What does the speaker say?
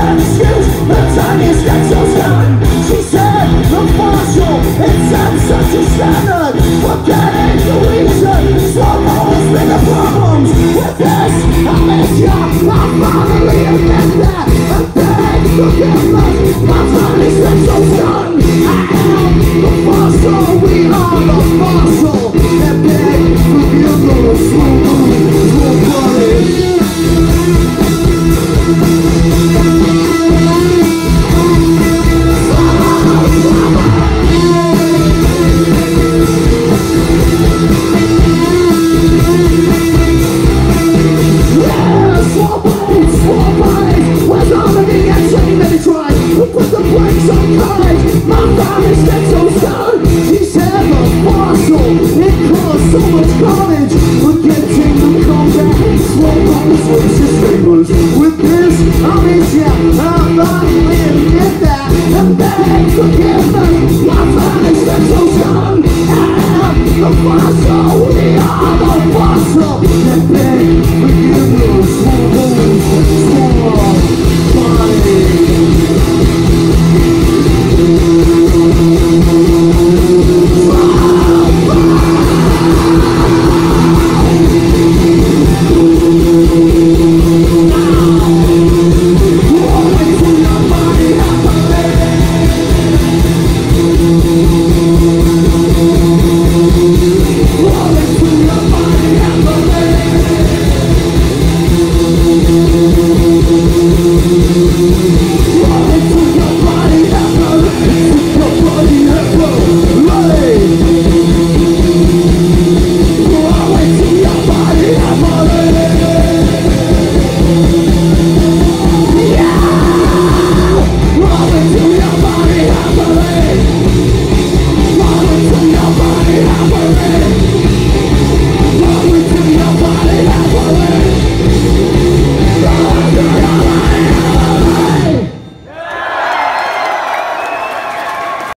an excuse, the tiniest stencil's done. She said, the partial, it's at such a standard. Forgetting the reason, slow always been the problems. With this, I miss you, I finally admit that. I beg forgiveness, my tiny stencil's done. I am the fossil, we are the fossil. And beg forgiveness, slow body. So much carnage, forgetting the combat. Slow bones, racist fingers. With this, I'll meet ya. I'm finally admit that. And beg forgiveness. My finest stencil's done. I am the fossil. We are the fossil. And beg forgiveness.